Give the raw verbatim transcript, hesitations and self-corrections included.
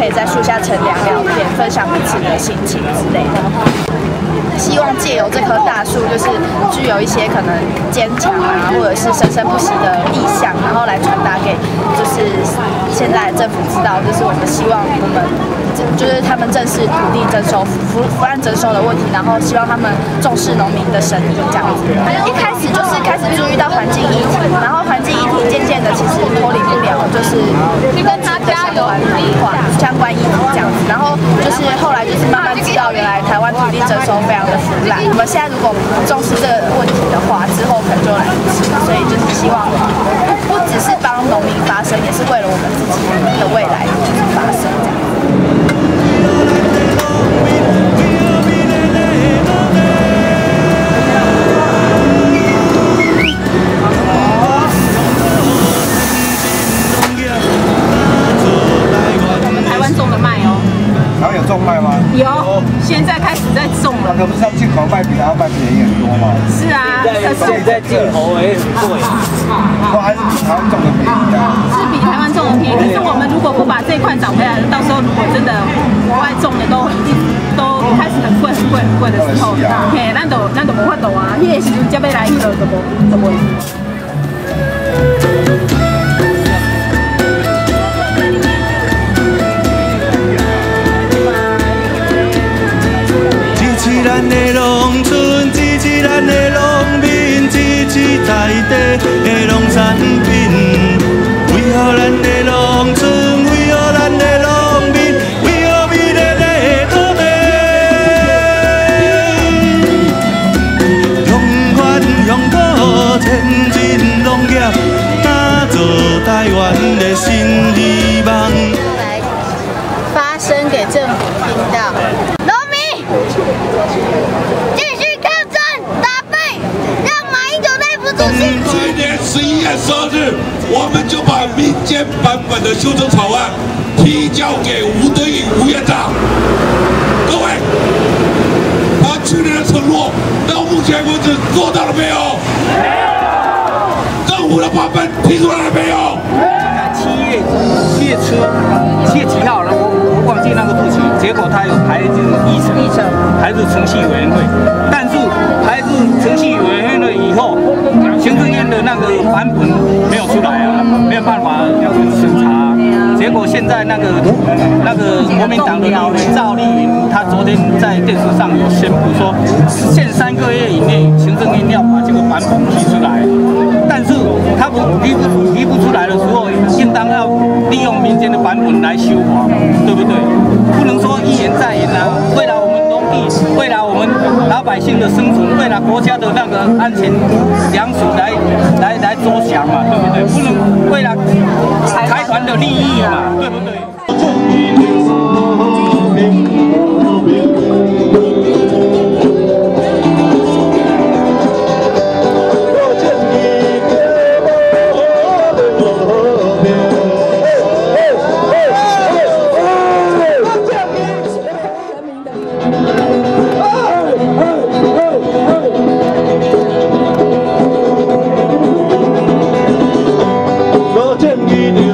可以在树下乘凉聊天，分享彼此的心情之类的。希望借由这棵大树，就是具有一些可能坚强啊，或者是生生不息的意象，然后来传达给就是现在政府知道，就是我们希望我们就是他们正视土地征收、福福案征收的问题，然后希望他们重视农民的声音这样子。一开始就是开始注意到环境议题，然后环境议题渐渐的其实脱离不了就是跟他相关化相关议题这样子，然后就是后来就是慢慢知道原来台湾土地征收非常的腐烂，我们现在如果不重视这个问题的话，之后可能就来不及了。所以就是希望不只是帮农民发声，也是为了我们自己的未来就是发声这样。 种麦吗？ 有，现在开始在种了。 那不是像进口麦比台湾麦便宜很多吗？ 是啊， 现在进口也很贵， 不还是比台湾种的便宜啊？ 是比台湾种的便宜，可是我们如果不把这一块找回来，到时候如果真的国外种的都都开始很贵很贵很贵的时候，嘿，咱都咱都无法度啊，迄个时阵才要来，迄个就无就无。 咱的农村，支持咱的农民，支持在地的农产品。为何咱的农村，为何咱的农民，为何美丽的土地？用番用土，前进农业，打造台湾的新希望。 来发声给政府听到。 继续抗争，打败，让马英九内服主席。 去年十一月十二日，我们就把民间版本的修正草案提交给吴敦义吴院长。各位，他去年的承诺到目前为止做到了没有？没有。政府的版本提出来了没有？ 七月七月初七月几号了？我我忘记那个日期。结果他有排入议程，议程排入程序委员会，但是排入程序委员会以后，行政院的那个版本没有出来啊，没有办法要审查。结果现在那个那个国民党的立委赵丽云，他昨天在电视上有宣布说，限三个月以内，行政院要把这个版本提出来。但是他不提不提不出来的时候，应当要利用民间的版本来修法，对不对？不能说一言再言啊！为了我们农地，为了我们老百姓的生存，为了国家的那个安全粮食来来来着想嘛，对不对？不能为了财团的利益嘛，对不对？ 正义的